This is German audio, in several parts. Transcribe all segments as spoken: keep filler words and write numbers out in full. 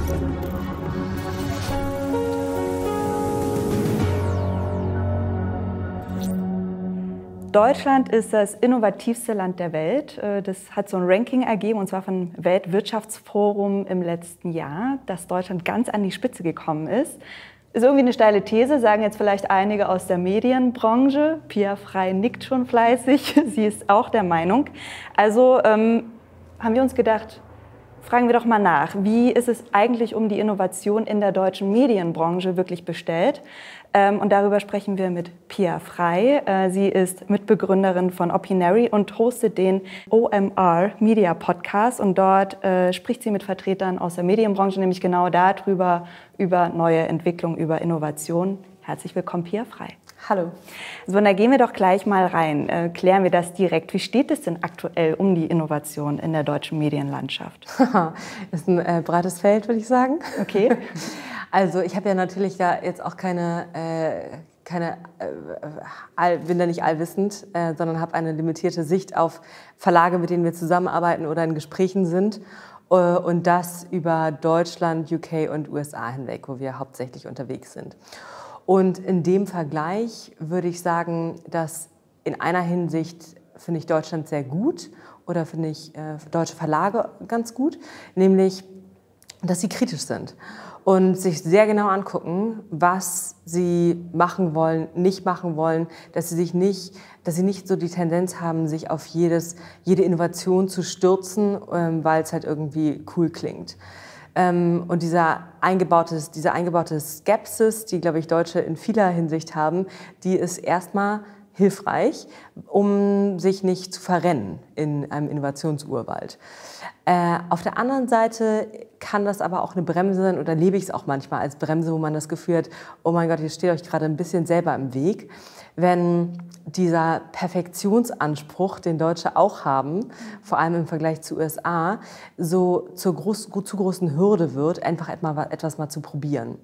Deutschland ist das innovativste Land der Welt. Das hat so ein Ranking ergeben, und zwar vom Weltwirtschaftsforum im letzten Jahr, dass Deutschland ganz an die Spitze gekommen ist. Ist irgendwie eine steile These, sagen jetzt vielleicht einige aus der Medienbranche. Pia Frey nickt schon fleißig, sie ist auch der Meinung. Also ähm, haben wir uns gedacht, fragen wir doch mal nach, wie ist es eigentlich um die Innovation in der deutschen Medienbranche wirklich bestellt? Ähm, und darüber sprechen wir mit Pia Frey. Äh, sie ist Mitbegründerin von Opinary und hostet den O M R Media Podcast. Und dort äh, spricht sie mit Vertretern aus der Medienbranche, nämlich genau darüber, über neue Entwicklungen, über Innovation. Herzlich willkommen, Pia Frey. Hallo. So, und da gehen wir doch gleich mal rein. Äh, klären wir das direkt. Wie steht es denn aktuell um die Innovation in der deutschen Medienlandschaft? Das ist ein äh, breites Feld, würde ich sagen. Okay. Also ich habe ja natürlich da jetzt auch keine, äh, keine äh, all, bin da nicht allwissend, äh, sondern habe eine limitierte Sicht auf Verlage, mit denen wir zusammenarbeiten oder in Gesprächen sind. Äh, und das über Deutschland, U K und U S A hinweg, wo wir hauptsächlich unterwegs sind. Und in dem Vergleich würde ich sagen, dass in einer Hinsicht finde ich Deutschland sehr gut oder finde ich äh, deutsche Verlage ganz gut, nämlich, dass sie kritisch sind und sich sehr genau angucken, was sie machen wollen, nicht machen wollen, dass sie sich nicht, dass sie nicht so die Tendenz haben, sich auf jedes, jede Innovation zu stürzen, ähm, weil es halt irgendwie cool klingt. Und dieser eingebaute, diese eingebaute Skepsis, die, glaube ich, Deutsche in vieler Hinsicht haben, die ist erstmal hilfreich, um sich nicht zu verrennen in einem Innovationsurwald. Äh, auf der anderen Seite kann das aber auch eine Bremse sein, oder lebe ich es auch manchmal als Bremse, wo man das Gefühl hat, oh mein Gott, ihr steht euch gerade ein bisschen selber im Weg. Wenn dieser Perfektionsanspruch, den Deutsche auch haben, vor allem im Vergleich zu U S A, so zur groß, zu großen Hürde wird, einfach etwas mal zu probieren.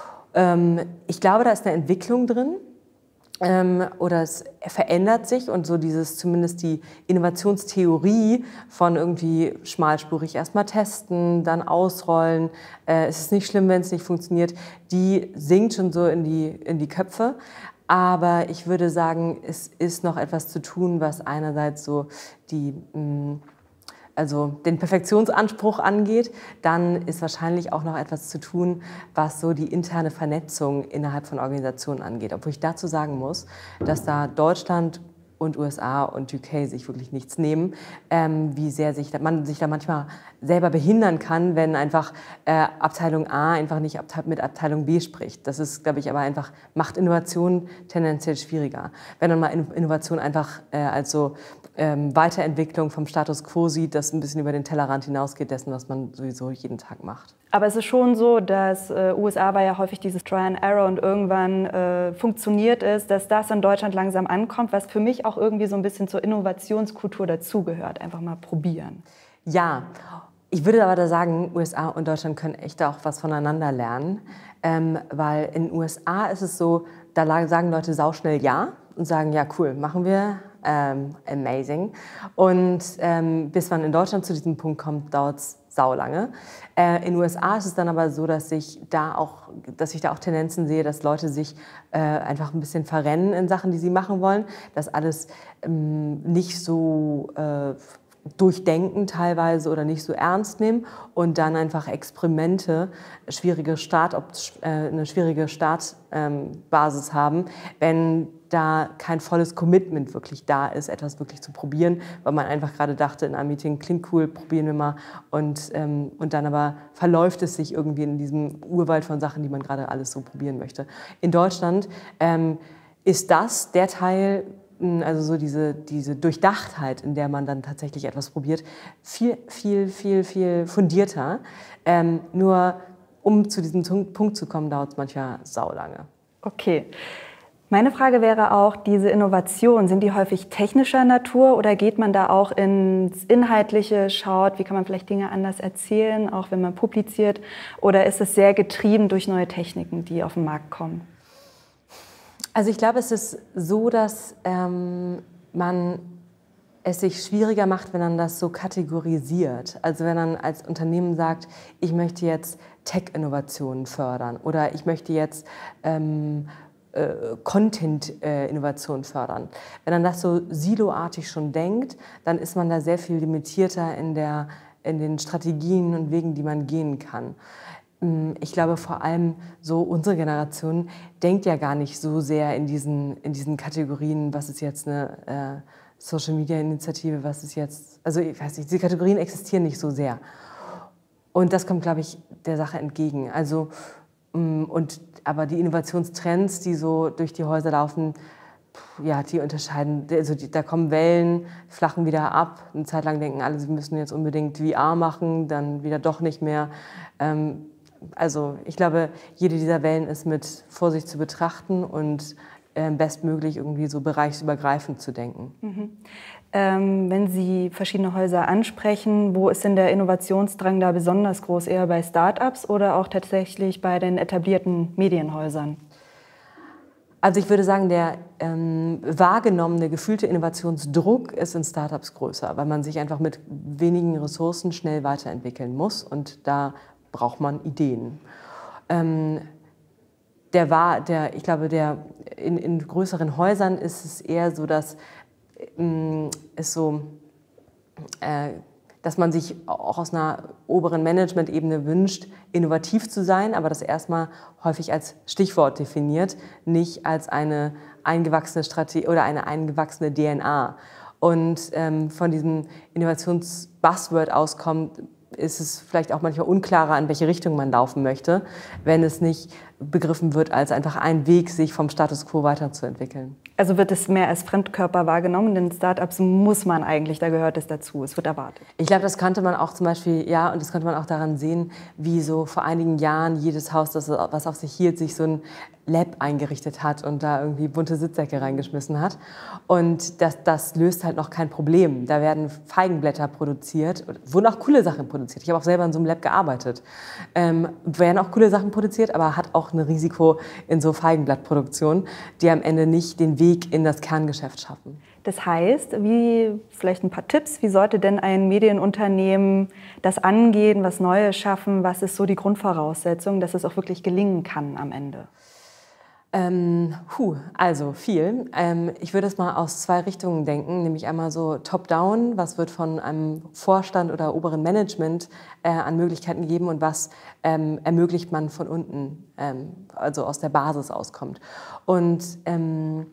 Ähm, ich glaube, da ist eine Entwicklung drin. Ähm, oder es verändert sich, und so dieses, zumindest die Innovationstheorie von irgendwie schmalspurig erstmal testen, dann ausrollen, äh, es ist nicht schlimm, wenn es nicht funktioniert, die sinkt schon so in die, in die Köpfe. Aber ich würde sagen, es ist noch etwas zu tun, was einerseits so die, mh, also den Perfektionsanspruch angeht. Dann ist wahrscheinlich auch noch etwas zu tun, was so die interne Vernetzung innerhalb von Organisationen angeht. Obwohl ich dazu sagen muss, dass da Deutschland und U S A und U K sich wirklich nichts nehmen, ähm, wie sehr sich da, man sich da manchmal selber behindern kann, wenn einfach äh, Abteilung A einfach nicht mit Abteilung B spricht. Das ist, glaube ich, aber einfach, macht Innovation tendenziell schwieriger. Wenn man mal Innovation einfach äh, als so ähm, Weiterentwicklung vom Status quo sieht, das ein bisschen über den Tellerrand hinausgeht dessen, was man sowieso jeden Tag macht. Aber es ist schon so, dass äh, U S A war ja häufig dieses Try and Error und irgendwann äh, funktioniert es, dass das in Deutschland langsam ankommt, was für mich auch irgendwie so ein bisschen zur Innovationskultur dazugehört. Einfach mal probieren. Ja, ich würde aber da sagen, U S A und Deutschland können echt auch was voneinander lernen, ähm, weil in U S A ist es so, da sagen Leute sauschnell ja und sagen, ja cool, machen wir, ähm, amazing. Und ähm, bis man in Deutschland zu diesem Punkt kommt, dauert es saulange. Äh, in U S A ist es dann aber so, dass ich da auch, dass ich da auch Tendenzen sehe, dass Leute sich äh, einfach ein bisschen verrennen in Sachen, die sie machen wollen, dass alles ähm, nicht so äh, durchdenken teilweise oder nicht so ernst nehmen und dann einfach Experimente, schwierige Start, äh, eine schwierige Startbasis ähm, haben, wenn da kein volles Commitment wirklich da ist, etwas wirklich zu probieren, weil man einfach gerade dachte in einem Meeting, klingt cool, probieren wir mal, und, ähm, und dann aber verläuft es sich irgendwie in diesem Urwald von Sachen, die man gerade alles so probieren möchte. In Deutschland ähm, ist das der Teil, also so diese, diese Durchdachtheit, in der man dann tatsächlich etwas probiert, viel, viel, viel, viel fundierter. Ähm, nur um zu diesem Punkt zu kommen, dauert es manchmal saulange. Okay. Meine Frage wäre auch, diese Innovationen, sind die häufig technischer Natur oder geht man da auch ins Inhaltliche, schaut, wie kann man vielleicht Dinge anders erzählen, auch wenn man publiziert, oder ist es sehr getrieben durch neue Techniken, die auf den Markt kommen? Also ich glaube, es ist so, dass ähm, man es sich schwieriger macht, wenn man das so kategorisiert. Also wenn man als Unternehmen sagt, ich möchte jetzt Tech-Innovationen fördern oder ich möchte jetzt ähm, äh, Content-Innovationen fördern. Wenn man das so siloartig schon denkt, dann ist man da sehr viel limitierter in, der, in den Strategien und Wegen, die man gehen kann. Ich glaube vor allem so unsere Generation denkt ja gar nicht so sehr in diesen, in diesen Kategorien, was ist jetzt eine äh, Social-Media-Initiative, was ist jetzt, also ich weiß nicht, diese Kategorien existieren nicht so sehr. Und das kommt, glaube ich, der Sache entgegen. Also, und, aber die Innovationstrends, die so durch die Häuser laufen, ja, die unterscheiden, also die, da kommen Wellen, flachen wieder ab. Eine Zeit lang denken alle, sie müssen jetzt unbedingt V R machen, dann wieder doch nicht mehr. Ähm, also ich glaube, jede dieser Wellen ist mit Vorsicht zu betrachten und äh, bestmöglich irgendwie so bereichsübergreifend zu denken. Mhm. Ähm, wenn Sie verschiedene Häuser ansprechen, wo ist denn der Innovationsdrang da besonders groß? Eher bei Start-ups oder auch tatsächlich bei den etablierten Medienhäusern? Also ich würde sagen, der ähm, wahrgenommene, gefühlte Innovationsdruck ist in Startups größer, weil man sich einfach mit wenigen Ressourcen schnell weiterentwickeln muss und da braucht man Ideen. Ähm, der war, der, ich glaube, der, in, in größeren Häusern ist es eher so, dass, ähm, es so, äh, dass man sich auch aus einer oberen Management-Ebene wünscht, innovativ zu sein, aber das erstmal häufig als Stichwort definiert, nicht als eine eingewachsene Strategie oder eine eingewachsene D N A. Und ähm, von diesem Innovations-Buzzword auskommt, ist es vielleicht auch manchmal unklarer, in welche Richtung man laufen möchte, wenn es nicht begriffen wird als einfach ein Weg, sich vom Status quo weiterzuentwickeln. Also wird es mehr als Fremdkörper wahrgenommen, denn Startups muss man eigentlich, da gehört es dazu, es wird erwartet. Ich glaube, das konnte man auch zum Beispiel, ja, und das konnte man auch daran sehen, wie so vor einigen Jahren jedes Haus, das was auf sich hielt, sich so ein Lab eingerichtet hat und da irgendwie bunte Sitzsäcke reingeschmissen hat. Und das, das löst halt noch kein Problem. Da werden Feigenblätter produziert, wurden auch coole Sachen produziert. Ich habe auch selber in so einem Lab gearbeitet. Ähm, werden auch coole Sachen produziert, aber hat auch ein Risiko in so Feigenblattproduktion, die am Ende nicht den Weg in das Kerngeschäft schaffen. Das heißt, wie, vielleicht ein paar Tipps, wie sollte denn ein Medienunternehmen das angehen, was Neues schaffen, was ist so die Grundvoraussetzung, dass es auch wirklich gelingen kann am Ende? Ähm, puh, also viel. Ähm, ich würde es mal aus zwei Richtungen denken, nämlich einmal so top-down, was wird von einem Vorstand oder oberen Management äh, an Möglichkeiten gegeben und was ähm, ermöglicht man von unten, ähm, also aus der Basis auskommt. Und ähm,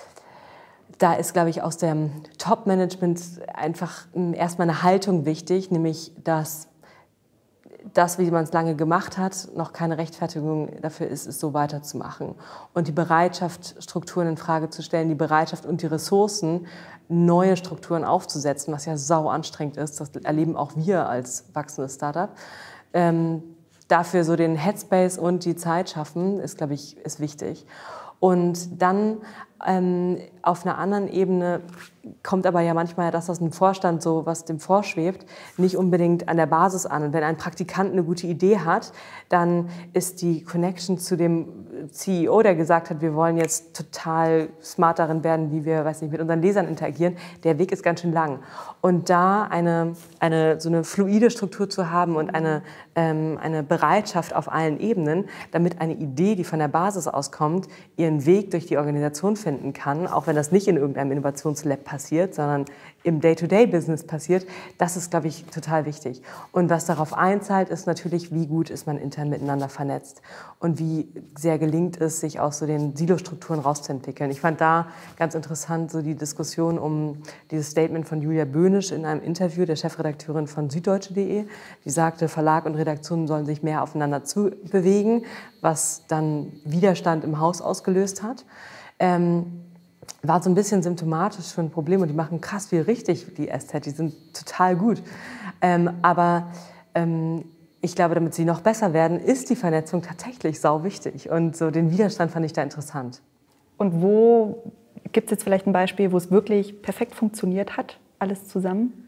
da ist, glaube ich, aus dem Top-Management einfach erstmal eine Haltung wichtig, nämlich dass das, wie man es lange gemacht hat, noch keine Rechtfertigung dafür ist, es so weiterzumachen. Und die Bereitschaft, Strukturen in Frage zu stellen, die Bereitschaft und die Ressourcen, neue Strukturen aufzusetzen, was ja sau anstrengend ist, das erleben auch wir als wachsendes Startup. Ähm, dafür so den Headspace und die Zeit schaffen, ist, glaube ich, ist wichtig. Und dann ähm, auf einer anderen Ebene kommt aber ja manchmal das aus dem Vorstand, so was dem vorschwebt, nicht unbedingt an der Basis an. Und wenn ein Praktikant eine gute Idee hat, dann ist die Connection zu dem C E O, der gesagt hat, wir wollen jetzt total smart darin werden, wie wir, weiß nicht, mit unseren Lesern interagieren, der Weg ist ganz schön lang. Und da eine, eine, so eine fluide Struktur zu haben und eine, ähm, eine Bereitschaft auf allen Ebenen, damit eine Idee, die von der Basis auskommt, ihren Weg durch die Organisation finden kann, auch wenn das nicht in irgendeinem Innovationslab passiert, sondern im Day-to-Day-Business passiert, das ist, glaube ich, total wichtig. Und was darauf einzahlt, ist natürlich, wie gut ist man intern miteinander vernetzt und wie sehr gelingt es, sich aus so den Silo-Strukturen rauszuentwickeln. Ich fand da ganz interessant so die Diskussion um dieses Statement von Julia Böhnisch in einem Interview, der Chefredakteurin von süddeutsche punkt de, die sagte, Verlag und Redaktion sollen sich mehr aufeinander zubewegen, was dann Widerstand im Haus ausgelöst hat. Ähm, war so ein bisschen symptomatisch für ein Problem und die machen krass viel richtig, die S Z, die sind total gut. Ähm, aber ähm, ich glaube, damit sie noch besser werden, ist die Vernetzung tatsächlich sau wichtig und so den Widerstand fand ich da interessant. Und wo gibt es jetzt vielleicht ein Beispiel, wo es wirklich perfekt funktioniert hat, alles zusammen?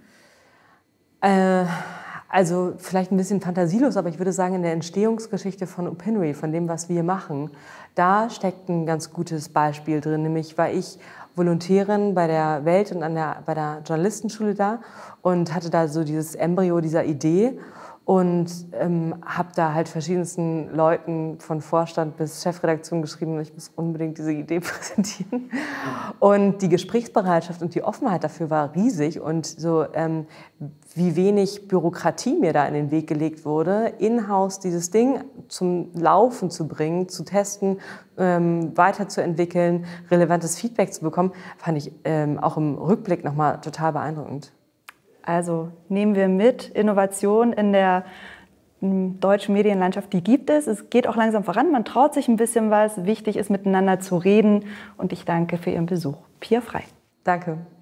Äh, also vielleicht ein bisschen fantasielos, aber ich würde sagen, in der Entstehungsgeschichte von Opinory, von dem, was wir machen, da steckt ein ganz gutes Beispiel drin, nämlich war ich Volontärin bei der Welt und an der, bei der Journalistenschule da und hatte da so dieses Embryo dieser Idee. Und ähm, habe da halt verschiedensten Leuten von Vorstand bis Chefredaktion geschrieben, ich muss unbedingt diese Idee präsentieren. Und die Gesprächsbereitschaft und die Offenheit dafür war riesig. Und so ähm, wie wenig Bürokratie mir da in den Weg gelegt wurde, in-house dieses Ding zum Laufen zu bringen, zu testen, ähm, weiterzuentwickeln, relevantes Feedback zu bekommen, fand ich ähm, auch im Rückblick nochmal total beeindruckend. Also nehmen wir mit, Innovation in der deutschen Medienlandschaft, die gibt es. Es geht auch langsam voran, man traut sich ein bisschen was. Wichtig ist, miteinander zu reden. Und ich danke für Ihren Besuch. Pia Frei. Danke.